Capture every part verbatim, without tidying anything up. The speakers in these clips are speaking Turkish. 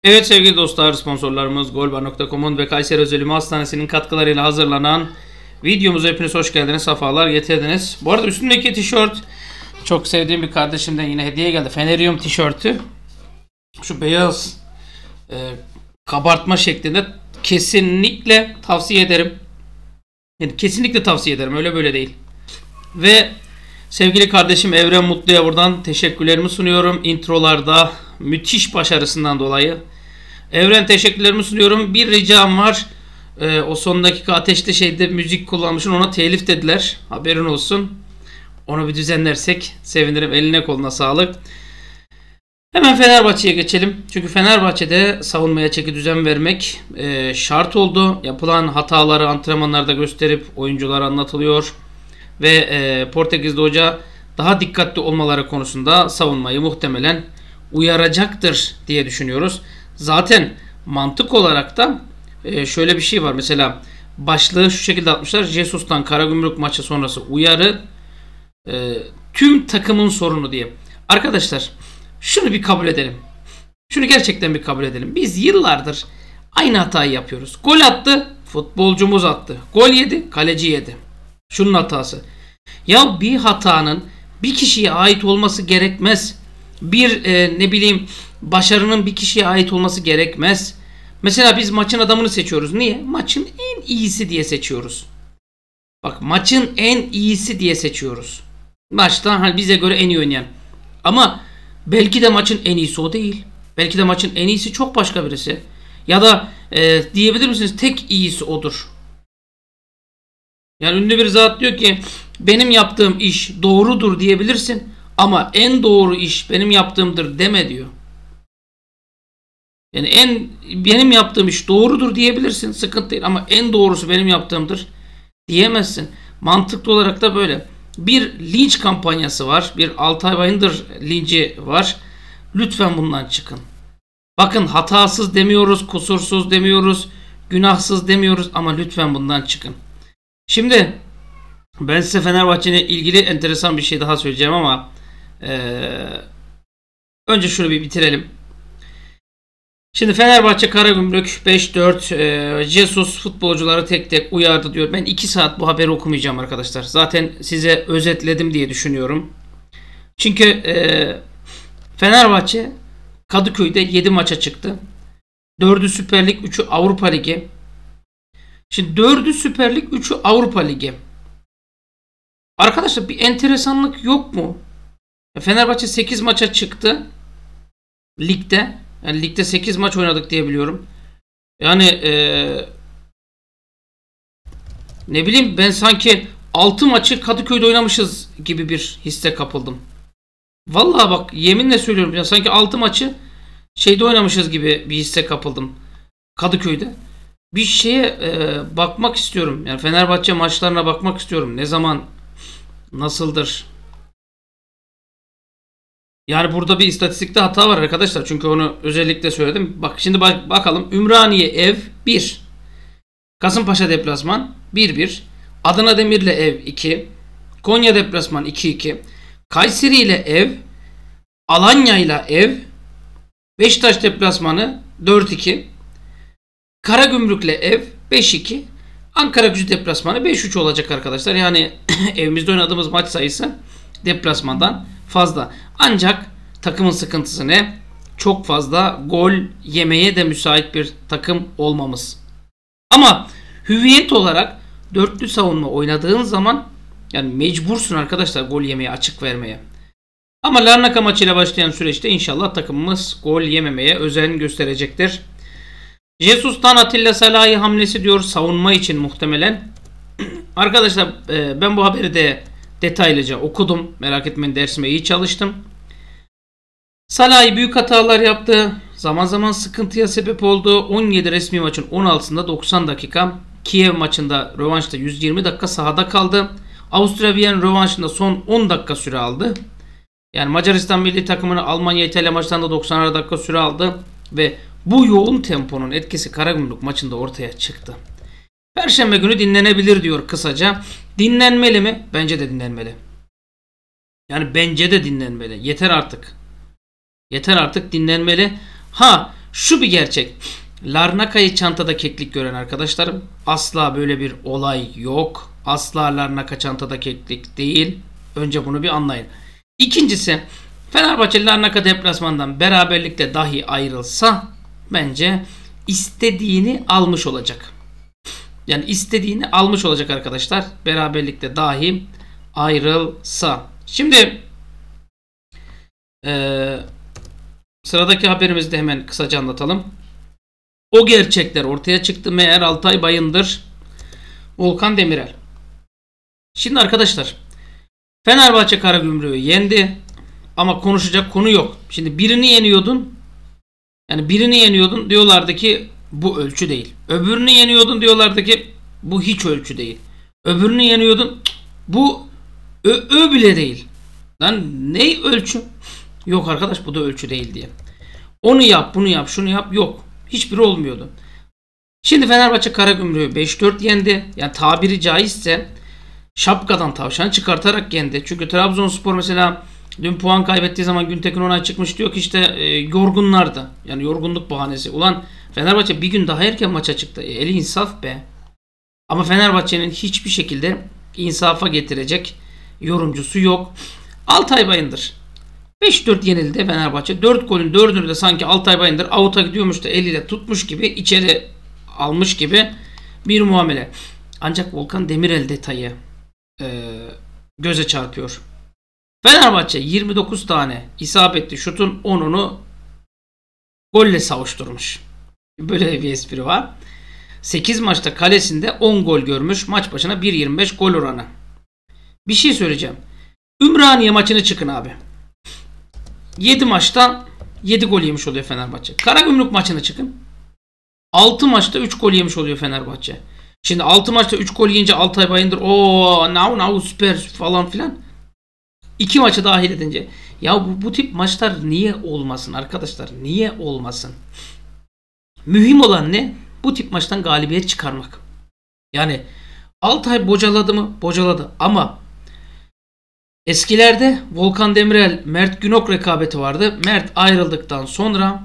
Evet sevgili dostlar, sponsorlarımız golbar nokta com'un ve Kayseri Özel Ümumi Hastanesi'nin katkılarıyla hazırlanan videomuza hepiniz hoş geldiniz, sefalar getirdiniz. Bu arada üstündeki tişört çok sevdiğim bir kardeşimden yine hediye geldi. Feneryum tişörtü. Şu beyaz e, kabartma şeklinde, kesinlikle tavsiye ederim. Yani kesinlikle tavsiye ederim, öyle böyle değil. Ve sevgili kardeşim Evren Mutlu'ya buradan teşekkürlerimi sunuyorum. Introlarda müthiş başarısından dolayı. Evren, teşekkürlerimi sunuyorum. Bir ricam var. Ee, o son dakika ateşte şeyde müzik kullanmışsın, ona telif dediler. Haberin olsun. Onu bir düzenlersek sevinirim. Eline koluna sağlık. Hemen Fenerbahçe'ye geçelim. Çünkü Fenerbahçe'de savunmaya çeki düzen vermek e, şart oldu. Yapılan hataları antrenmanlarda gösterip oyunculara anlatılıyor. Ve e, Portekizli hoca daha dikkatli olmaları konusunda savunmayı muhtemelen uyaracaktır diye düşünüyoruz. Zaten mantık olarak da e, şöyle bir şey var. Mesela başlığı şu şekilde atmışlar: Jesus'tan Karagümrük maçı sonrası uyarı e, tüm takımın sorunu diye. Arkadaşlar şunu bir kabul edelim. Şunu gerçekten bir kabul edelim. Biz yıllardır aynı hatayı yapıyoruz. Gol attı, futbolcumuz attı. Gol yedi, kaleci yedi. Şunun hatası. Ya bir hatanın bir kişiye ait olması gerekmez. Bir e, ne bileyim başarının bir kişiye ait olması gerekmez. Mesela biz maçın adamını seçiyoruz. Niye? Maçın en iyisi diye seçiyoruz. Bak, maçın en iyisi diye seçiyoruz. Maçta hani bize göre en iyi oynayan. Ama belki de maçın en iyisi o değil. Belki de maçın en iyisi çok başka birisi. Ya da e, diyebilir misiniz tek iyisi odur. Yani ünlü bir zat diyor ki benim yaptığım iş doğrudur diyebilirsin ama en doğru iş benim yaptığımdır deme diyor. Yani en benim yaptığım iş doğrudur diyebilirsin, sıkıntı değil, ama en doğrusu benim yaptığımdır diyemezsin. Mantıklı olarak da böyle. Bir linç kampanyası var. Bir Altay Bayındır linci var. Lütfen bundan çıkın. Bakın, hatasız demiyoruz, kusursuz demiyoruz, günahsız demiyoruz ama lütfen bundan çıkın. Şimdi ben size Fenerbahçe ile ilgili enteresan bir şey daha söyleyeceğim ama ee, önce şunu bir bitirelim. Şimdi Fenerbahçe Karagümrük beş dört, e, Jesus futbolcuları tek tek uyardı diyor. Ben iki saat bu haberi okumayacağım arkadaşlar. Zaten size özetledim diye düşünüyorum. Çünkü e, Fenerbahçe Kadıköy'de yedi maça çıktı. dördü Süper Lig, üçü Avrupa Ligi. Şimdi dördü Süper Lig, üçü Avrupa Ligi. Arkadaşlar bir enteresanlık yok mu? Fenerbahçe sekiz maça çıktı ligde. Yani ligde sekiz maç oynadık diye biliyorum. Yani ee, ne bileyim, ben sanki altı maçı Kadıköy'de oynamışız gibi bir hisse kapıldım. Vallahi bak, yeminle söylüyorum ya, sanki altı maçı şeyde oynamışız gibi bir hisse kapıldım Kadıköy'de. Bir şeye e, bakmak istiyorum. Yani Fenerbahçe maçlarına bakmak istiyorum. Ne zaman, nasıldır? Yani burada bir istatistikte hata var arkadaşlar. Çünkü onu özellikle söyledim. Bak şimdi bak, bakalım. Ümraniye ev bir. Kasımpaşa deplasman bir bir. Adana Demir'le ev iki. Konya deplasman iki iki. Kayseri ile ev. Alanya ile ev. Beşiktaş deplasmanı dört iki. Karagümrük'le ev beş iki. Ankaragücü deplasmanı beş üç olacak arkadaşlar. Yani evimizde oynadığımız maç sayısı deplasmandan fazla. Ancak takımın sıkıntısı ne? Çok fazla gol yemeye de müsait bir takım olmamız. Ama hüviyet olarak dörtlü savunma oynadığın zaman yani mecbursun arkadaşlar gol yemeye, açık vermeye. Ama Larnaka maçıyla başlayan süreçte inşallah takımımız gol yememeye özen gösterecektir. Jesus'tan Atilla Salahi hamlesi diyor, savunma için muhtemelen. Arkadaşlar ben bu haberi de detaylıca okudum. Merak etmeyin, dersime iyi çalıştım. Salahi büyük hatalar yaptı. Zaman zaman sıkıntıya sebep oldu. on yedi resmi maçın on altısında doksan dakika. Kiev maçında rövanşta yüz yirmi dakika sahada kaldı. Avusturya Viyen rövanşında son on dakika süre aldı. Yani Macaristan milli takımını Almanya İtalya maçlarında doksan dakika süre aldı. Ve bu yoğun temponun etkisi Karagümrük maçında ortaya çıktı. Perşembe günü dinlenebilir diyor kısaca. Dinlenmeli mi? Bence de dinlenmeli. Yani bence de dinlenmeli. Yeter artık. Yeter artık, dinlenmeli. Ha, Şu bir gerçek. Larnaka'yı çantada keklik gören arkadaşlarım, asla böyle bir olay yok. Asla Larnaka çantada keklik değil. Önce bunu bir anlayın. İkincisi, Fenerbahçe Larnaka deplasmandan beraberlikle dahi ayrılsa bence istediğini almış olacak. Yani istediğini almış olacak arkadaşlar. Beraberlikle dahi ayrılsa. Şimdi ee, sıradaki haberimizi de hemen kısaca anlatalım. O gerçekler ortaya çıktı. Meğer Altay Bayındır, Volkan Demirel. Şimdi arkadaşlar, Fenerbahçe Karagümrük'ü yendi ama konuşacak konu yok. Şimdi birini yeniyordun. Yani birini yeniyordun, diyorlardı ki bu ölçü değil. Öbürünü yeniyordun, diyorlardı ki bu hiç ölçü değil. Öbürünü yeniyordun, bu ö, ö bile değil. Lan ne ölçü? Yok arkadaş, bu da ölçü değil diye. Onu yap, bunu yap, şunu yap, yok. Hiçbiri olmuyordu. Şimdi Fenerbahçe Karagümrük'ü beş dört yendi. Yani tabiri caizse şapkadan tavşan çıkartarak yendi. Çünkü Trabzonspor mesela dün puan kaybettiği zaman Güntekin Onay çıkmış, diyor ki işte e, yorgunlardı. Yani yorgunluk bahanesi. Ulan Fenerbahçe bir gün daha erken maça çıktı. E, eli insaf be. Ama Fenerbahçe'nin hiçbir şekilde insafa getirecek yorumcusu yok. Altay Bayındır beş dört yenildi Fenerbahçe. dört golün dördünü de sanki Altay Bayındır avuta gidiyormuş da eliyle tutmuş gibi, içeri almış gibi bir muamele. Ancak Volkan Demirel detayı e, göze çarpıyor. Fenerbahçe yirmi dokuz tane isabetli şutun onunu golle savuşturmuş. Böyle bir espri var. sekiz maçta kalesinde on gol görmüş. Maç başına bir yirmi beş gol oranı. Bir şey söyleyeceğim. Ümraniye maçını çıkın abi. yedi maçta yedi gol yemiş oluyor Fenerbahçe. Karagümrük maçına çıkın. altı maçta üç gol yemiş oluyor Fenerbahçe. Şimdi altı maçta üç gol yiyince Altay Bayındır o now now süper falan filan. iki maçı dahil edince. Ya bu, bu tip maçlar niye olmasın arkadaşlar? Niye olmasın? Mühim olan ne? Bu tip maçtan galibiyet çıkarmak. Yani Altay bocaladı mı? Bocaladı. Ama eskilerde Volkan Demirel, Mert Günok rekabeti vardı. Mert ayrıldıktan sonra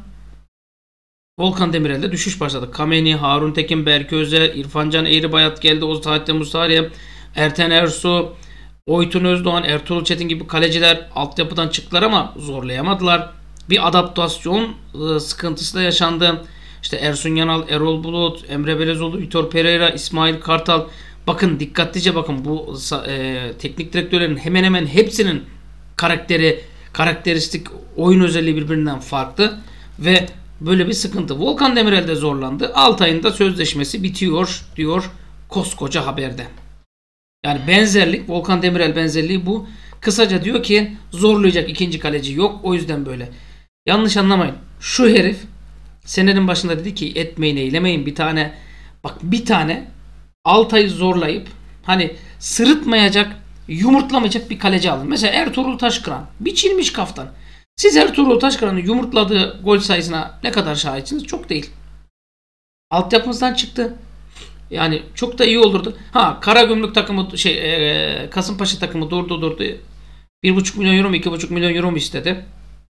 Volkan Demirel'de düşüş başladı. Kameni, Harun Tekin, Berke Öze, İrfancan Eğribayat geldi. Oğuz Tahattin Musariye, Erten Ersu, Oytun Özdoğan, Ertuğrul Çetin gibi kaleciler altyapıdan çıktılar ama zorlayamadılar. Bir adaptasyon ıı, sıkıntısı da yaşandı. İşte Ersun Yanal, Erol Bulut, Emre Belezoğlu, Vitor Pereira, İsmail Kartal. Bakın dikkatlice bakın, bu e, teknik direktörlerin hemen hemen hepsinin karakteri, karakteristik oyun özelliği birbirinden farklı ve böyle bir sıkıntı. Volkan Demirel de zorlandı. Altay'ın da sözleşmesi bitiyor diyor koskoca haberde. Yani benzerlik, Volkan Demirel benzerliği bu. Kısaca diyor ki zorlayacak ikinci kaleci yok. O yüzden böyle. Yanlış anlamayın. Şu herif senenin başında dedi ki etmeyin eylemeyin, bir tane bak bir tane Altay'ı zorlayıp hani sırıtmayacak, yumurtlamayacak bir kaleci alın. Mesela Ertuğrul Taşkıran biçilmiş kaftan. Siz Ertuğrul Taşkıran'ın yumurtladığı gol sayısına ne kadar şahitsiniz? Çok değil. Altyapımızdan çıktı. Yani çok da iyi olurdu. Ha, Karagümrük takımı şey e, Kasımpaşa takımı durdu durdu. bir buçuk milyon euro mu iki buçuk milyon euro mu istedi?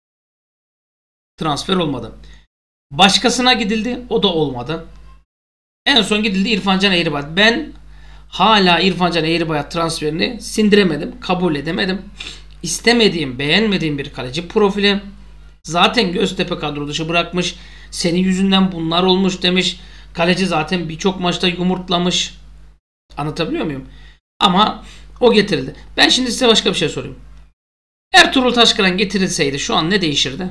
Transfer olmadı. Başkasına gidildi. O da olmadı. En son gidildi İrfancan Eğribayat. Ben hala İrfancan Eğribayat transferini sindiremedim. Kabul edemedim. İstemediğim, beğenmediğim bir kaleci profili. Zaten Göztepe kadro dışı bırakmış. Senin yüzünden bunlar olmuş demiş. Kaleci zaten birçok maçta yumurtlamış. Anlatabiliyor muyum? Ama o getirildi. Ben şimdi size başka bir şey sorayım. Ertuğrul Taşkıran getirilseydi şu an ne değişirdi?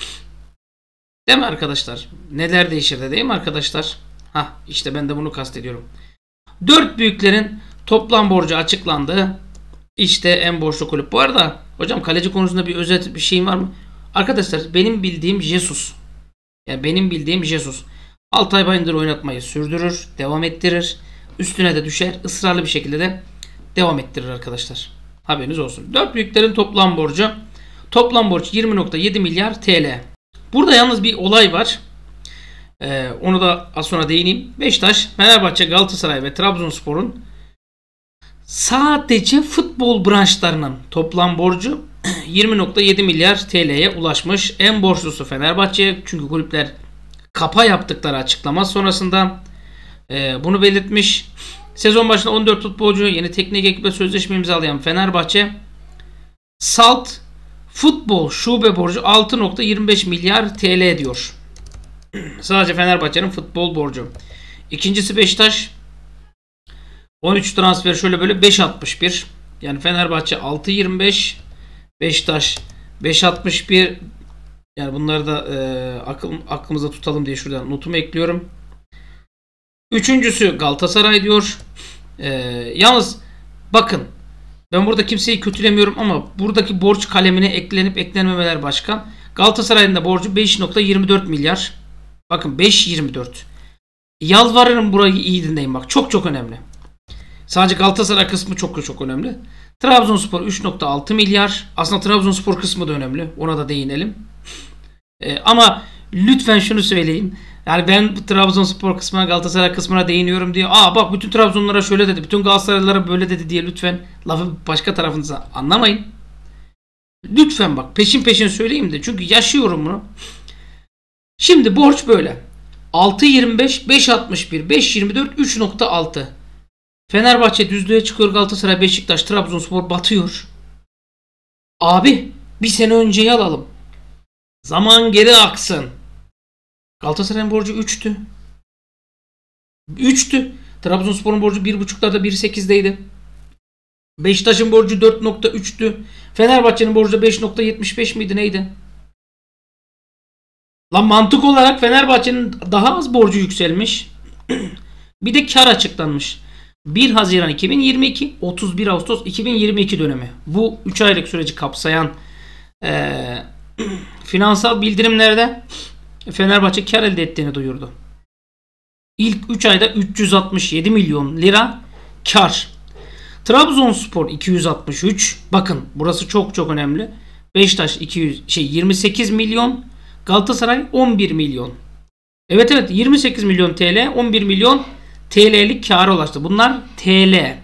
Değil mi arkadaşlar? Neler değişirdi değil mi arkadaşlar? Hah, işte ben de bunu kastediyorum. Dört büyüklerin toplam borcu açıklandı. İşte en borçlu kulüp. Bu arada hocam kaleci konusunda bir özet bir şeyim var mı? Arkadaşlar benim bildiğim Jesus. Yani benim bildiğim Jesus. Altay Bayındır oynatmayı sürdürür, devam ettirir. Üstüne de düşer, ısrarlı bir şekilde de devam ettirir arkadaşlar. Haberiniz olsun. Dört büyüklerin toplam borcu. Toplam borç yirmi nokta yedi milyar T L. Burada yalnız bir olay var. Ee, onu da az sonra değineyim. Beşiktaş, Fenerbahçe, Galatasaray ve Trabzonspor'un sadece futbol branşlarının toplam borcu yirmi nokta yedi milyar T L'ye ulaşmış. En borçlusu Fenerbahçe. Çünkü kulüpler kapa yaptıkları açıklama sonrasında e, bunu belirtmiş. Sezon başında on dört futbolcu yeni teknik ekiple sözleşme imzalayan Fenerbahçe Salt futbol şube borcu altı nokta yirmi beş milyar T L ediyor. Sadece Fenerbahçe'nin futbol borcu. İkincisi Beşiktaş. on üç transfer şöyle böyle beş altmış bir. Yani Fenerbahçe altı yirmi beş, Beşiktaş beş altmış bir. Yani bunları da e, akıl, aklımıza tutalım diye şuradan notumu ekliyorum. Üçüncüsü Galatasaray diyor. E, yalnız bakın, ben burada kimseyi kötülemiyorum ama buradaki borç kalemine eklenip eklenmemeler başka. Galatasaray'ın da borcu beş nokta yirmi dört milyar. Bakın beş yirmi dört. Yalvarırım, burayı iyi dinleyin bak. Çok çok önemli. Sadece Galatasaray kısmı çok çok önemli. Trabzonspor üç nokta altı milyar. Aslında Trabzonspor kısmı da önemli. Ona da değinelim. Ee, ama lütfen şunu söyleyin. Yani ben bu Trabzonspor kısmına, Galatasaray kısmına değiniyorum diye. Aa bak bütün Trabzonlara şöyle dedi, bütün Galatasaraylılara böyle dedi diye lütfen lafı başka tarafınıza anlamayın. Lütfen bak peşin peşin söyleyeyim de. Çünkü yaşıyorum bunu. Şimdi borç böyle. altı yirmi beş, beş altmış bir, beş yirmi dört, üç nokta altı. Fenerbahçe düzlüğe çıkıyor, Galatasaray, Beşiktaş, Trabzonspor batıyor. Abi bir sene önceyi alalım. Zaman geri aksın. Galatasaray'ın borcu üçtü. üçtü. Trabzonspor'un borcu bir buçuklarda bir sekizdeydi. Beşiktaş'ın borcu dört nokta üçtü. Fenerbahçe'nin borcu beş nokta yetmiş beş miydi neydi? Lan mantık olarak Fenerbahçe'nin daha az borcu yükselmiş. Bir de kar açıklanmış. bir Haziran iki bin yirmi iki, otuz bir Ağustos iki bin yirmi iki dönemi. Bu üç aylık süreci kapsayan ee, finansal bildirimlerde Fenerbahçe kar elde ettiğini duyurdu. İlk üç ayda üç yüz altmış yedi milyon lira kar. Trabzonspor iki yüz altmış üç. Bakın burası çok çok önemli. Beşiktaş iki yüz şey yirmi sekiz milyon. Galatasaray on bir milyon. Evet evet yirmi sekiz milyon T L, on bir milyon T L'lik kâra ulaştı. Bunlar T L.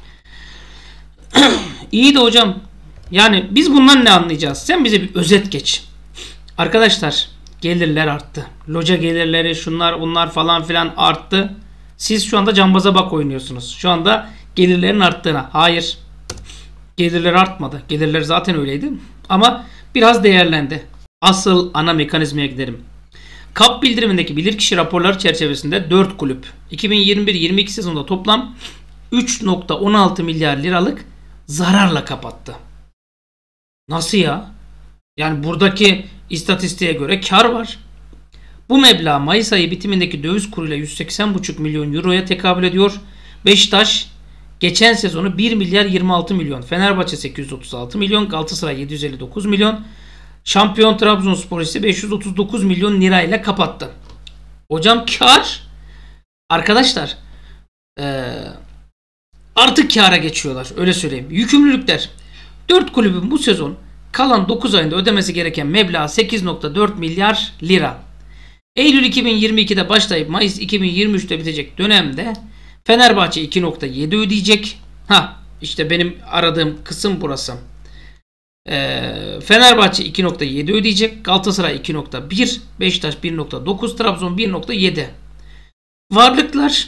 İyi de hocam, yani biz bundan ne anlayacağız? Sen bize bir özet geç. Arkadaşlar gelirler arttı. Loca gelirleri, şunlar bunlar falan filan arttı. Siz şu anda cambaza bak oynuyorsunuz. Şu anda gelirlerin arttığına. Hayır. Gelirler artmadı. Gelirler zaten öyleydi. Ama biraz değerlendi. Asıl ana mekanizmaya gidelim. Kap bildirimindeki bilirkişi raporları çerçevesinde dört kulüp iki bin yirmi bir yirmi iki sezonunda toplam üç nokta on altı milyar liralık zararla kapattı. Nasıl ya? Yani buradaki istatistiğe göre kar var. Bu meblağ Mayıs ayı bitimindeki döviz kuruyla yüz seksen buçuk milyon euroya tekabül ediyor. Beşiktaş geçen sezonu bir milyar yirmi altı milyon, Fenerbahçe sekiz yüz otuz altı milyon, Galatasaray yedi yüz elli dokuz milyon, şampiyon Trabzonspor ise beş yüz otuz dokuz milyon lirayla kapattı. Hocam kar. Arkadaşlar ee, artık kâra geçiyorlar, öyle söyleyeyim. Yükümlülükler. dört kulübün bu sezon kalan dokuz ayında ödemesi gereken meblağ sekiz nokta dört milyar lira. Eylül iki bin yirmi ikide başlayıp Mayıs iki bin yirmi üçte bitecek dönemde Fenerbahçe iki nokta yedi ödeyecek. Ha işte benim aradığım kısım burası. Ee, Fenerbahçe iki nokta yedi ödeyecek. Galatasaray iki nokta bir, Beşiktaş bir nokta dokuz, Trabzon bir nokta yedi. Varlıklar,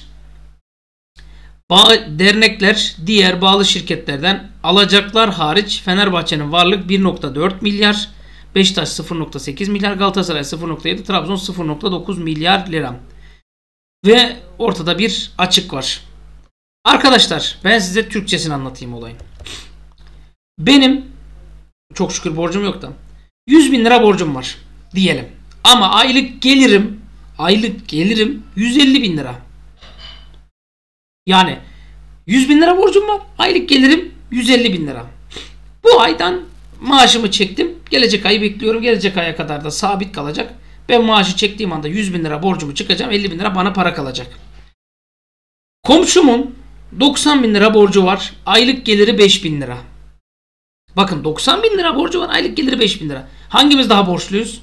bağ, dernekler, diğer bağlı şirketlerden alacaklar hariç Fenerbahçe'nin varlık bir nokta dört milyar, Beşiktaş sıfır nokta sekiz milyar, Galatasaray sıfır nokta yedi, Trabzon sıfır nokta dokuz milyar lira. Ve ortada bir açık var. Arkadaşlar ben size Türkçesini anlatayım olayın. Benim çok şükür borcum yok da yüz bin lira borcum var diyelim. Ama aylık gelirim aylık gelirim yüz elli bin lira. Yani yüz bin lira borcum var. Aylık gelirim yüz elli bin lira. Bu aydan maaşımı çektim. Gelecek ayı bekliyorum. Gelecek aya kadar da sabit kalacak. Ben maaşı çektiğim anda yüz bin lira borcumu çıkacağım. elli bin lira bana para kalacak. Komşumun doksan bin lira borcu var. Aylık geliri beş bin lira. Bakın doksan bin lira borcu var. Aylık geliri beş bin lira. Hangimiz daha borçluyuz?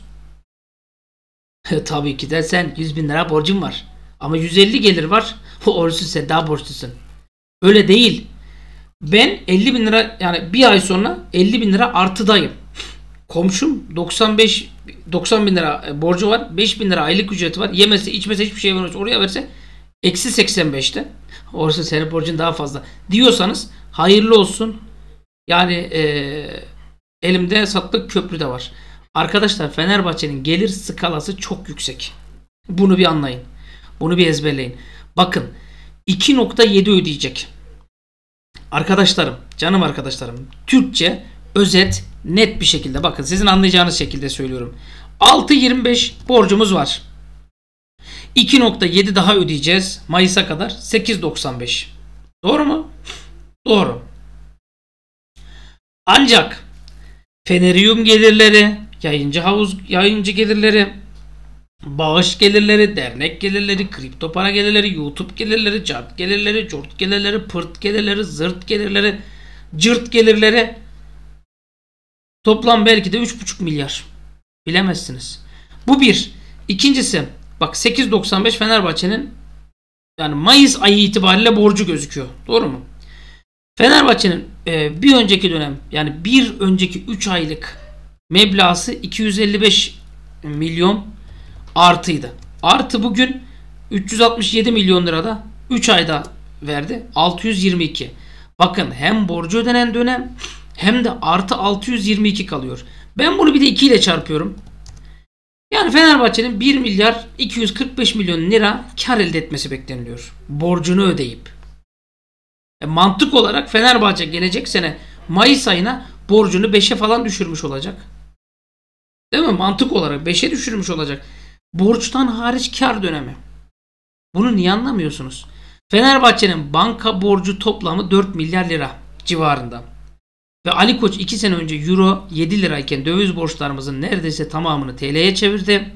Tabii ki de sen, yüz bin lira borcun var. Ama yüz elli gelir var. Orası sen daha borçlusun. Öyle değil. Ben elli bin lira, yani bir ay sonra elli bin lira artıdayım. komşum doksan beş doksan bin lira borcu var. beş bin lira aylık ücreti var. Yemese içmese hiçbir şey vermez. Oraya verse eksi seksen beşte. Orası senin borcun daha fazla. Diyorsanız hayırlı olsun. Yani ee, elimde satlık köprü de var. Arkadaşlar Fenerbahçe'nin gelir skalası çok yüksek. Bunu bir anlayın. Bunu bir ezberleyin. Bakın iki nokta yedi ödeyecek. Arkadaşlarım, canım arkadaşlarım, Türkçe, özet, net bir şekilde bakın sizin anlayacağınız şekilde söylüyorum. altı yirmi beş borcumuz var. iki nokta yedi daha ödeyeceğiz Mayıs'a kadar, sekiz doksan beş. Doğru mu? Doğru. Ancak Feneryum gelirleri, yayıncı havuz yayıncı gelirleri, bağış gelirleri, dernek gelirleri, kripto para gelirleri, YouTube gelirleri, cart gelirleri, cort gelirleri, pırt gelirleri, zırt gelirleri, cırt gelirleri toplam belki de üç buçuk milyar. Bilemezsiniz. Bu bir. İkincisi bak sekiz doksan beş Fenerbahçe'nin yani Mayıs ayı itibariyle borcu gözüküyor. Doğru mu? Fenerbahçe'nin e, bir önceki dönem yani bir önceki üç aylık meblası iki yüz elli beş milyon artıydı. Artı bugün üç yüz altmış yedi milyon lirada üç ayda verdi. altı yüz yirmi iki. Bakın hem borcu ödenen dönem hem de artı altı yüz yirmi iki kalıyor. Ben bunu bir de iki ile çarpıyorum. Yani Fenerbahçe'nin bir milyar iki yüz kırk beş milyon lira kar elde etmesi bekleniliyor. Borcunu ödeyip. E, mantık olarak Fenerbahçe gelecek sene Mayıs ayına borcunu beşe falan düşürmüş olacak. Değil mi? Mantık olarak beşe düşürmüş olacak. Borçtan hariç kar dönemi. Bunu niye anlamıyorsunuz? Fenerbahçe'nin banka borcu toplamı dört milyar lira civarında. Ve Ali Koç iki sene önce euro yedi lirayken döviz borçlarımızın neredeyse tamamını T L'ye çevirdi.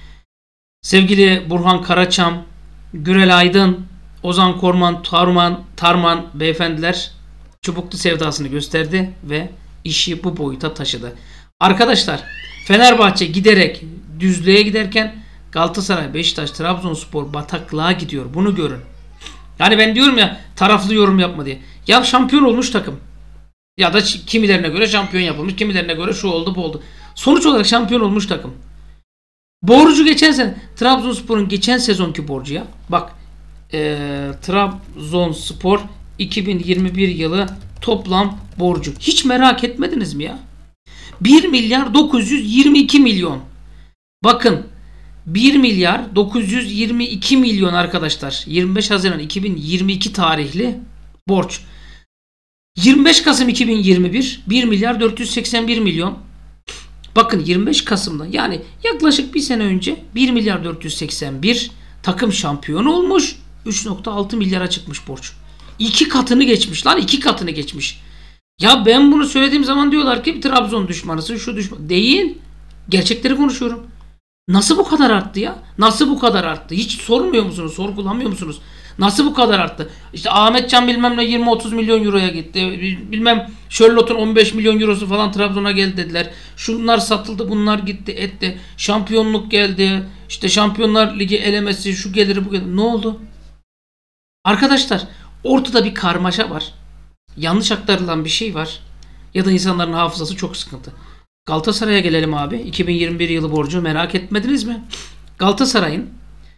Sevgili Burhan Karaçam, Gürel Aydın, Ozan Korman, Tarman, Tarman beyefendiler çubuklu sevdasını gösterdi ve işi bu boyuta taşıdı. Arkadaşlar Fenerbahçe giderek düzlüğe giderken Galatasaray, Beşiktaş, Trabzonspor bataklığa gidiyor. Bunu görün. Yani ben diyorum ya taraflı yorum yapma diye. Ya şampiyon olmuş takım. Ya da kimilerine göre şampiyon yapılmış. Kimilerine göre şu oldu bu oldu. Sonuç olarak şampiyon olmuş takım. Borcu geçen sene Trabzonspor'un geçen sezonki borcu ya. Bak ee, Trabzonspor iki bin yirmi bir yılı toplam borcu. Hiç merak etmediniz mi ya? bir milyar dokuz yüz yirmi iki milyon. Bakın bir milyar dokuz yüz yirmi iki milyon arkadaşlar. yirmi beş Haziran iki bin yirmi iki tarihli borç. yirmi beş Kasım iki bin yirmi bir bir milyar dört yüz seksen bir milyon. Bakın yirmi beş Kasım'da yani yaklaşık bir sene önce bir milyar dört yüz seksen bir takım şampiyon olmuş. üç nokta altı milyara çıkmış borç. İki katını geçmiş lan iki katını geçmiş. Ya ben bunu söylediğim zaman diyorlar ki Trabzon düşmanısın şu düşman. Değil. Gerçekleri konuşuyorum. Nasıl bu kadar arttı ya? Nasıl bu kadar arttı? Hiç sormuyor musunuz? Sorgulamıyor musunuz? Nasıl bu kadar arttı? İşte Ahmetcan bilmem ne yirmi otuz milyon euroya gitti. Bilmem Charlotte'un on beş milyon eurosu falan Trabzon'a geldi dediler. Şunlar satıldı, bunlar gitti, etti. Şampiyonluk geldi. İşte Şampiyonlar Ligi elemesi, şu geliri bu geliri. Ne oldu? Arkadaşlar ortada bir karmaşa var. Yanlış aktarılan bir şey var. Ya da insanların hafızası çok sıkıntı. Galatasaray'a gelelim abi. iki bin yirmi bir yılı borcu merak etmediniz mi? Galatasaray'ın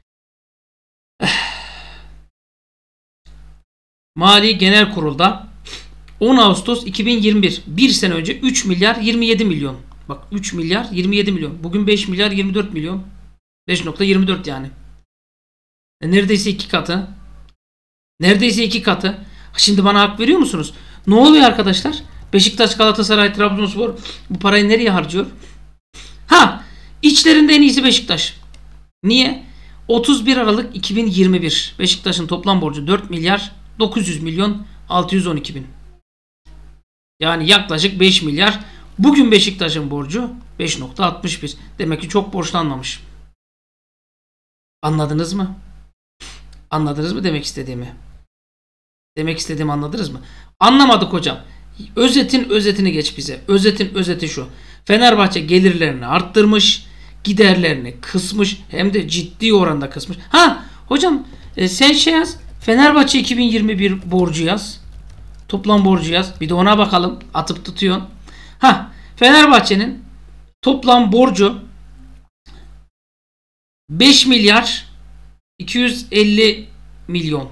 Mali Genel Kurul'da on Ağustos iki bin yirmi bir bir sene önce üç milyar yirmi yedi milyon. Bak üç milyar yirmi yedi milyon. Bugün beş milyar yirmi dört milyon. beş nokta yirmi dört yani. E neredeyse iki katı. Neredeyse iki katı. Şimdi bana hak veriyor musunuz? Ne oluyor arkadaşlar? Beşiktaş, Galatasaray, Trabzonspor bu parayı nereye harcıyor? Ha, içlerinde en iyisi Beşiktaş. Niye? otuz bir Aralık iki bin yirmi bir Beşiktaş'ın toplam borcu dört milyar dokuz yüz milyon altı yüz on iki bin. Yani yaklaşık beş milyar. Bugün Beşiktaş'ın borcu beş nokta altmış bir. Demek ki çok borçlanmamış. Anladınız mı? Anladınız mı demek istediğimi? Demek istediğimi anladınız mı? Anlamadık hocam. Özetin özetini geç bize. Özetin özeti şu. Fenerbahçe gelirlerini arttırmış, giderlerini kısmış, hem de ciddi oranda kısmış. Ha hocam e, sen şey yaz. Fenerbahçe iki bin yirmi bir borcu yaz. Toplam borcu yaz. Bir de ona bakalım. Atıp tutuyorsun. Ha Fenerbahçe'nin toplam borcu beş milyar iki yüz elli milyon.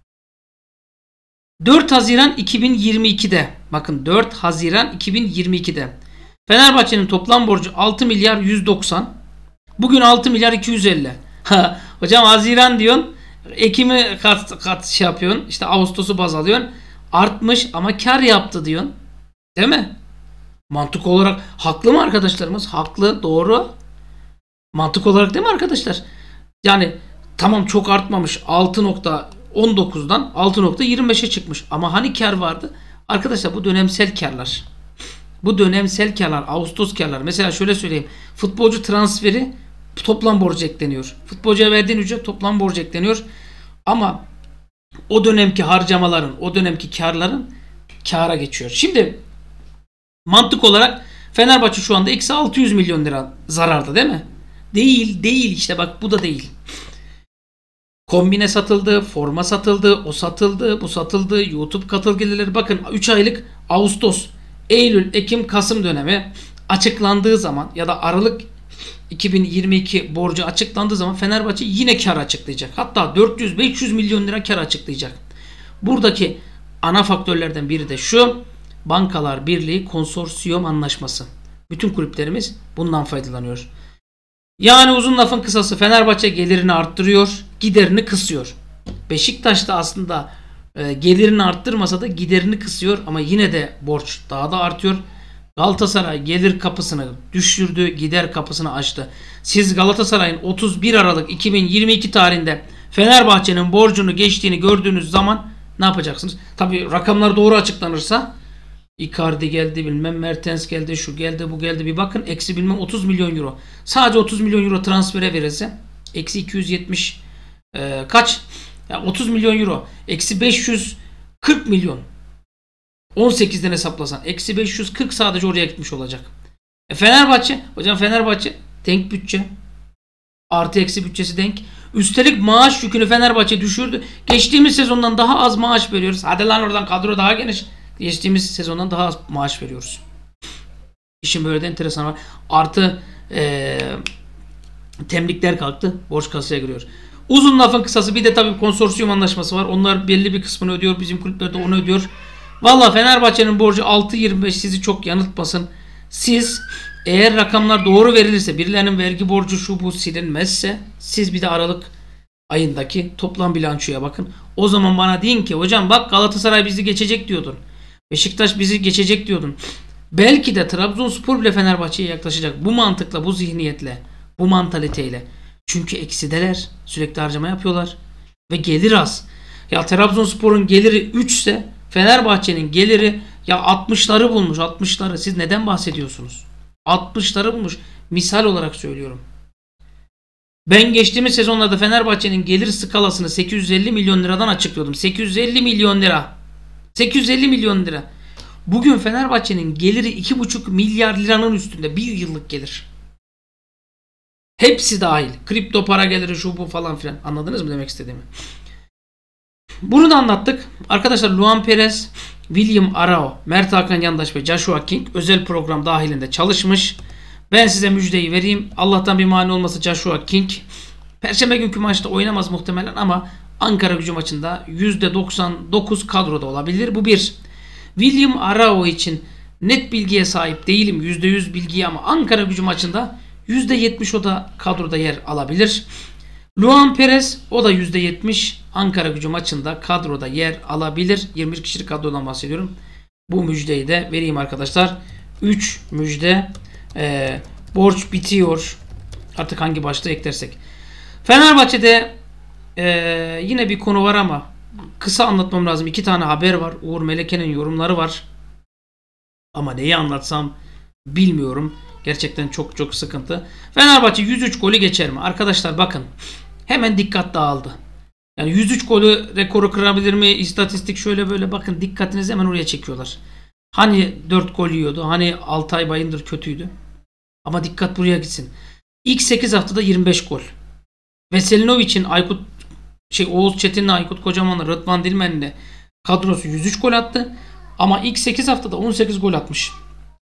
dört Haziran iki bin yirmi ikide, bakın dört Haziran iki bin yirmi ikide Fenerbahçe'nin toplam borcu altı milyar yüz doksan. Bugün altı milyar iki yüz elli. Hocam Haziran diyorsun, Ekim'i kat, kat şey yapıyorsun, işte Ağustos'u baz alıyorsun, artmış ama kar yaptı diyorsun, değil mi? Mantık olarak haklı mı arkadaşlarımız? Haklı, doğru. Mantık olarak değil mi arkadaşlar? Yani tamam, çok artmamış, altı nokta on dokuzdan altı nokta yirmi beşe çıkmış ama hani kar vardı? Arkadaşlar bu dönemsel karlar. Bu dönemsel karlar, Ağustos karlar. Mesela şöyle söyleyeyim. Futbolcu transferi toplam borcu ekleniyor. Futbolcuya verdiğin ücret toplam borcu ekleniyor. Ama o dönemki harcamaların, o dönemki karların kâra geçiyor. Şimdi mantık olarak Fenerbahçe şu anda eksi altı yüz milyon lira zararda, değil mi? Değil, değil işte, bak bu da değil. Kombine satıldı, forma satıldı, o satıldı, bu satıldı, YouTube katılgelileri, bakın üç aylık Ağustos, Eylül, Ekim, Kasım dönemi açıklandığı zaman ya da Aralık iki bin yirmi iki borcu açıklandığı zaman Fenerbahçe yine kar açıklayacak. Hatta dört yüz beş yüz milyon lira kar açıklayacak. Buradaki ana faktörlerden biri de şu: Bankalar Birliği konsorsiyum anlaşması. Bütün kulüplerimiz bundan faydalanıyor. Yani uzun lafın kısası, Fenerbahçe gelirini arttırıyor, giderini kısıyor. Beşiktaş da aslında e, gelirini arttırmasa da giderini kısıyor ama yine de borç daha da artıyor. Galatasaray gelir kapısını düşürdü, gider kapısını açtı. Siz Galatasaray'ın otuz bir Aralık iki bin yirmi iki tarihinde Fenerbahçe'nin borcunu geçtiğini gördüğünüz zaman ne yapacaksınız? Tabii rakamlar doğru açıklanırsa, Icardi geldi, bilmem Mertens geldi, şu geldi, bu geldi, bir bakın eksi bilmem otuz milyon euro. Sadece otuz milyon euro transfere verirse eksi iki yüz yetmiş e, kaç? Yani otuz milyon euro eksi beş yüz kırk milyon. on sekizden hesaplasan eksi beş yüz kırk sadece oraya gitmiş olacak. E Fenerbahçe, hocam Fenerbahçe denk bütçe. Artı eksi bütçesi denk. Üstelik maaş yükünü Fenerbahçe düşürdü. Geçtiğimiz sezondan daha az maaş veriyoruz. Hadi lan oradan, kadro daha geniş. Geçtiğimiz sezondan daha az maaş veriyoruz. İşin böyle de enteresan var. Artı ee, temlikler kalktı. Borç kasaya giriyor. Uzun lafın kısası, bir de tabii konsorsiyum anlaşması var. Onlar belli bir kısmını ödüyor. Bizim kulüpler de onu ödüyor. Valla Fenerbahçe'nin borcu altı yirmi beş, sizi çok yanıltmasın. Siz eğer rakamlar doğru verilirse, birilerinin vergi borcu şu bu silinmezse, siz bir de Aralık ayındaki toplam bilançoya bakın. O zaman bana deyin ki hocam bak Galatasaray bizi geçecek diyordun. Beşiktaş bizi geçecek diyordun. Belki de Trabzonspor bile Fenerbahçe'ye yaklaşacak. Bu mantıkla, bu zihniyetle, bu mantaliteyle. Çünkü eksideler. Sürekli harcama yapıyorlar. Ve gelir az. Ya Trabzonspor'un geliri üç ise Fenerbahçe'nin geliri ya altmışları bulmuş. altmışları. Siz neden bahsediyorsunuz? altmışları bulmuş. Misal olarak söylüyorum. Ben geçtiğimiz sezonlarda Fenerbahçe'nin gelir skalasını sekiz yüz elli milyon liradan açıklıyordum. sekiz yüz elli milyon lira. sekiz yüz elli milyon lira. Bugün Fenerbahçe'nin geliri iki buçuk milyar liranın üstünde. Bir yıllık gelir. Hepsi dahil. Kripto para geliri, şu bu falan filan. Anladınız mı demek istediğimi? Bunu da anlattık. Arkadaşlar Luan Perez, William Arao, Mert Hakan Yandaş ve Joshua King özel program dahilinde çalışmış. Ben size müjdeyi vereyim. Allah'tan bir mani olmasa Joshua King Perşembe günkü maçta oynamaz muhtemelen ama Ankaragücü maçında yüzde doksan dokuz kadroda olabilir. Bu bir. William Arao için net bilgiye sahip değilim. yüzde yüz bilgiye, ama Ankaragücü maçında yüzde yetmiş o da kadroda yer alabilir. Luan Perez, o da yüzde yetmiş Ankaragücü maçında kadroda yer alabilir. yirmi bir kişilik kadrodan bahsediyorum. Bu müjdeyi de vereyim arkadaşlar. üç müjde. Ee, borç bitiyor. Artık hangi başlığı eklersek. Fenerbahçe'de ee, yine bir konu var ama kısa anlatmam lazım. İki tane haber var. Uğur Meleke'nin yorumları var. Ama neyi anlatsam bilmiyorum. Gerçekten çok çok sıkıntı. Fenerbahçe yüz üç golü geçer mi? Arkadaşlar bakın. Hemen dikkat dağıldı. Yani yüz üç golü rekoru kırabilir mi? İstatistik şöyle böyle, bakın dikkatinizi hemen oraya çekiyorlar. Hani dört gol yiyordu. Hani Altay Bayındır kötüydü. Ama dikkat buraya gitsin. İlk sekiz haftada yirmi beş gol. Veselinovic'in, Aykut şey Oğuz Çetin'le, Aykut Kocaman'la, Rıdvan Dilmen'le kadrosu yüz üç gol attı. Ama ilk sekiz haftada on sekiz gol atmış.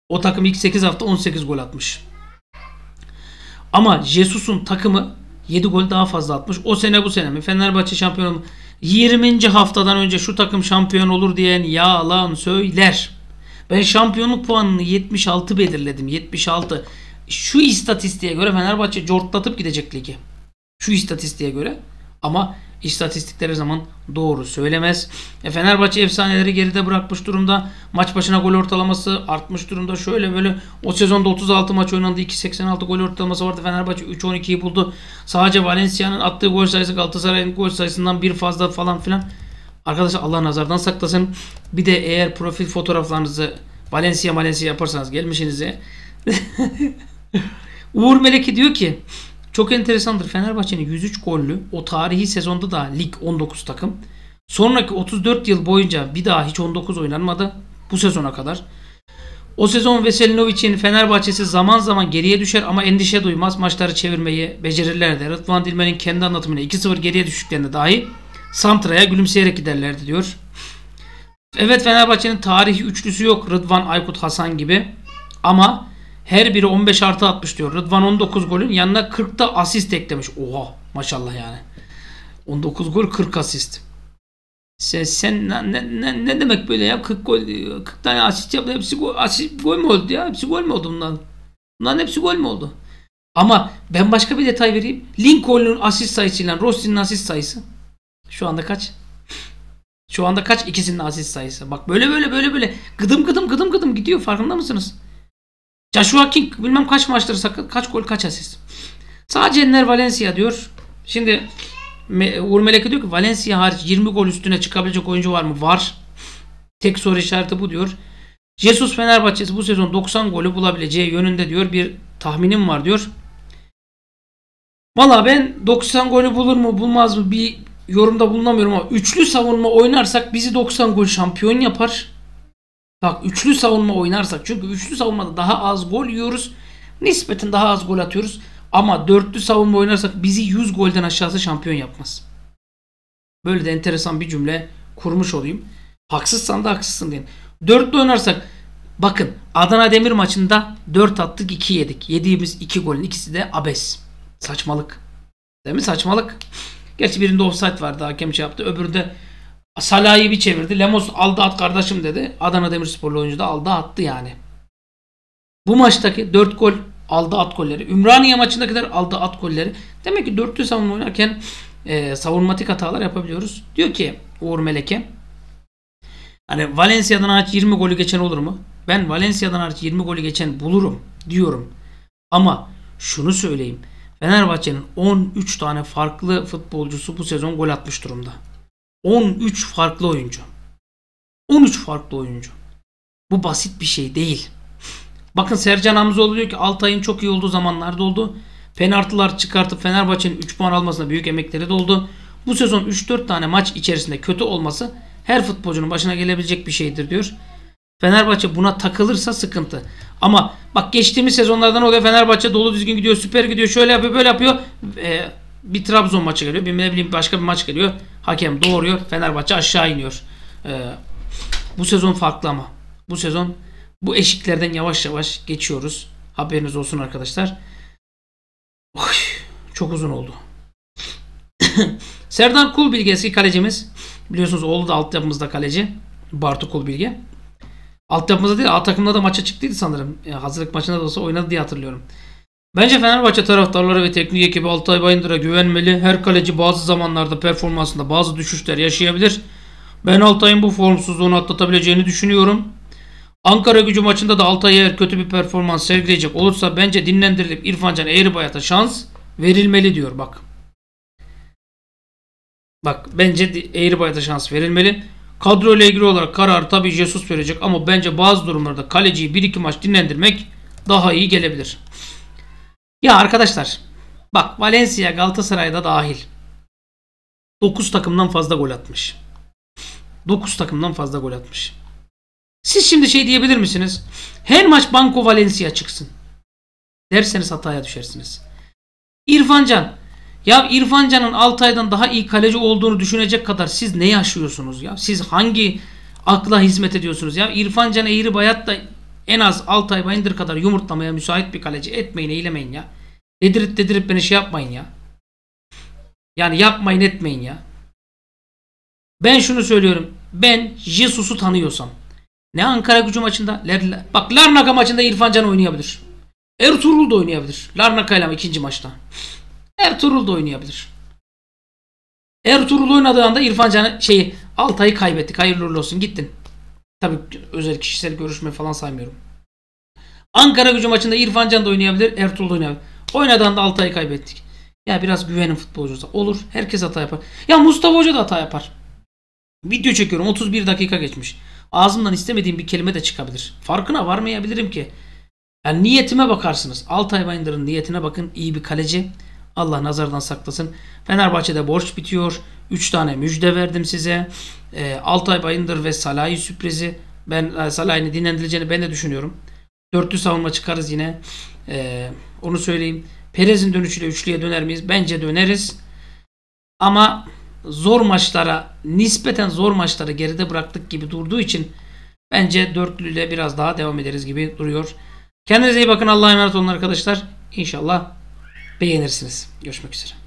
O takım ilk sekiz hafta on sekiz gol atmış. Ama Jesus'un takımı yedi gol daha fazla atmış. O sene bu sene mi? Fenerbahçe şampiyon mu? yirminci haftadan önce şu takım şampiyon olur diyen yalan söyler. Ben şampiyonluk puanını yetmiş altı belirledim. yetmiş altı. Şu istatistiğe göre Fenerbahçe cortlatıp gidecek ligi. Şu istatistiğe göre. Ama istatistikler her zaman doğru söylemez. E Fenerbahçe efsaneleri geride bırakmış durumda. Maç başına gol ortalaması artmış durumda. Şöyle böyle o sezonda otuz altı maç oynandı. iki seksen altı gol ortalaması vardı. Fenerbahçe üç on ikiyi buldu. Sadece Valencia'nın attığı gol sayısı Galatasaray'ın gol sayısından bir fazla falan filan. Arkadaşlar Allah nazardan saklasın. Bir de eğer profil fotoğraflarınızı Valencia Valencia yaparsanız gelmişinize. Uğur Meleki diyor ki çok enteresandır. Fenerbahçe'nin yüz üç gollü o tarihi sezonda da lig on dokuz takım. Sonraki otuz dört yıl boyunca bir daha hiç on dokuz oynanmadı. Bu sezona kadar. O sezon Veselinovic'in Fenerbahçesi zaman zaman geriye düşer ama endişe duymaz. Maçları çevirmeyi becerirlerdi. Rıdvan Dilmen'in kendi anlatımıyla iki sıfır geriye düştüklerinde dahi Santra'ya gülümseyerek giderlerdi diyor. Evet Fenerbahçe'nin tarihi üçlüsü yok. Rıdvan, Aykut, Hasan gibi. Ama her biri on beş artı altmış diyor. Rıdvan on dokuz golün yanına kırk da asist eklemiş. Oha maşallah yani. on dokuz gol kırk asist. Sen, sen ne, ne, ne demek böyle ya? kırk gol, kırk tane asist yaptı. Hepsi gol, asist, gol mü oldu ya? Hepsi gol mü oldu bundan? Bunların hepsi gol mü oldu? Ama ben başka bir detay vereyim. Lincoln'un asist sayısıyla Rossi'nin asist sayısı. Şu anda kaç? Şu anda kaç ikisinin asist sayısı? Bak böyle böyle böyle böyle gıdım gıdım gıdım gıdım gidiyor. Farkında mısınız? Joshua King bilmem kaç maçtır sakat, kaç gol kaç asist. Sadece Enner Valencia diyor. Şimdi Uğur Meleke diyor ki Valencia hariç yirmi gol üstüne çıkabilecek oyuncu var mı? Var. Tek soru işareti bu diyor. Jesus Fenerbahçesi bu sezon doksan golü bulabileceği yönünde diyor. Bir tahminim var diyor. Valla ben doksan golü bulur mu bulmaz mı bir yorumda bulunamıyorum ama üçlü savunma oynarsak bizi doksan gol şampiyon yapar. Bak üçlü savunma oynarsak çünkü üçlü savunmada daha az gol yiyoruz. Nispeten daha az gol atıyoruz. Ama dörtlü savunma oynarsak bizi yüz golden aşağısı şampiyon yapmaz. Böyle de enteresan bir cümle kurmuş olayım. Haksızsan da haksızsın deyin. Dörtlü oynarsak bakın Adana Demir maçında dört attık iki yedik. Yediğimiz iki golün ikisi de abes. Saçmalık. Değil mi? Saçmalık. Gerçi birinde offside vardı. Hakem şey yaptı. Öbüründe Salah'ı bir çevirdi. Lemos aldı at kardeşim dedi. Adana Demirsporlu oyuncu da aldı attı yani. Bu maçtaki dört gol aldı at golleri. Ümraniye maçındakiler aldı at golleri. Demek ki dörtlü savunma oynarken e, savunmatik hatalar yapabiliyoruz. Diyor ki Uğur Meleke hani Valencia'dan hariç yirmi golü geçen olur mu? Ben Valencia'dan hariç yirmi golü geçen bulurum diyorum. Ama şunu söyleyeyim. Fenerbahçe'nin on üç tane farklı futbolcusu bu sezon gol atmış durumda. on üç farklı oyuncu. on üç farklı oyuncu. Bu basit bir şey değil. Bakın Sercan Hamzoğlu diyor ki Altay'ın çok iyi olduğu zamanlarda oldu. Penaltılar çıkartıp Fenerbahçe'nin üç puan almasına büyük emekleri de oldu. Bu sezon üç dört tane maç içerisinde kötü olması her futbolcunun başına gelebilecek bir şeydir diyor. Fenerbahçe buna takılırsa sıkıntı. Ama bak geçtiğimiz sezonlardan oluyor. Fenerbahçe dolu düzgün gidiyor, süper gidiyor, şöyle yapıyor, böyle yapıyor. Ee, bir Trabzon maçı geliyor, bir ne bileyim başka bir maç geliyor. Hakem doğuruyor, Fenerbahçe aşağı iniyor. Ee, bu sezon farklı ama. Bu sezon bu eşiklerden yavaş yavaş geçiyoruz. Haberiniz olsun arkadaşlar. Oy, çok uzun oldu. Serdar Kulbilge eski kalecimiz. Biliyorsunuz oğlu da altyapımızda kaleci. Bartu Kulbilge. Altyapımızda değil, A takımda da maça çıktıydı sanırım. Yani hazırlık maçında da olsa oynadı diye hatırlıyorum. Bence Fenerbahçe taraftarları ve teknik ekibi Altay Bayındır'a güvenmeli. Her kaleci bazı zamanlarda performansında bazı düşüşler yaşayabilir. Ben Altay'ın bu formsuzluğunu atlatabileceğini düşünüyorum. Ankara Gücü maçında da Altay eğer kötü bir performans sergileyecek olursa bence dinlendirilip İrfan Can Eğribayat'a şans verilmeli diyor bak. Bak bence Eğribayat'a şans verilmeli. Kadro ile ilgili olarak karar tabii Jesus verecek ama bence bazı durumlarda kaleciyi bir iki maç dinlendirmek daha iyi gelebilir. Ya arkadaşlar bak Valencia Galatasaray'da dahil dokuz takımdan fazla gol atmış. dokuz takımdan fazla gol atmış. Siz şimdi şey diyebilir misiniz? Her maç Banco Valencia çıksın. Derseniz hataya düşersiniz. İrfan Can. Ya İrfan Can'ın Altay'dan daha iyi kaleci olduğunu düşünecek kadar siz ne yaşıyorsunuz ya? Siz hangi akla hizmet ediyorsunuz ya? İrfan Can Eğribayat da En az Altay Bayındır kadar yumurtlamaya müsait bir kaleci. Etmeyin, eylemeyin ya. Dedirip dedirip beni şey yapmayın ya. Yani yapmayın, etmeyin ya. Ben şunu söylüyorum. Ben Jesus'u tanıyorsam, ne Ankaragücü maçında, bak Larnaca maçında İrfan Can oynayabilir. Ertuğrul da oynayabilir. Larnaca ile ikinci maçta. Ertuğrul da oynayabilir. Ertuğrul oynadığı anda İrfan Can'ı şeyi Altay'ı kaybettik. Hayırlı uğurlu olsun, gittin. Tabii özel kişisel görüşme falan saymıyorum. Ankaragücü maçında İrfan Can da oynayabilir, Ertuğrul da oynayabilir. Oynadığı anda Altay'ı kaybettik. Ya biraz güvenin futbolcunuza. Olur. Herkes hata yapar. Ya Mustafa Hoca da hata yapar. Video çekiyorum. otuz bir dakika geçmiş. Ağzımdan istemediğim bir kelime de çıkabilir. Farkına varmayabilirim ki. Yani niyetime bakarsınız. Altay Bayındır'ın niyetine bakın. İyi bir kaleci. Allah nazardan saklasın. Fenerbahçe'de borç bitiyor. üç tane müjde verdim size. E, Altay Bayındır ve Salah'ı sürprizi. Ben e, Salah'ın dinlendirileceğini ben de düşünüyorum. Dörtlü savunma çıkarız yine. E, onu söyleyeyim. Perez'in dönüşüyle üçlüye döner miyiz? Bence döneriz. Ama zor maçlara, nispeten zor maçları geride bıraktık gibi durduğu için bence dörtlüyle biraz daha devam ederiz gibi duruyor. Kendinize iyi bakın. Allah'a emanet olun arkadaşlar. İnşallah beğenirsiniz. Görüşmek üzere.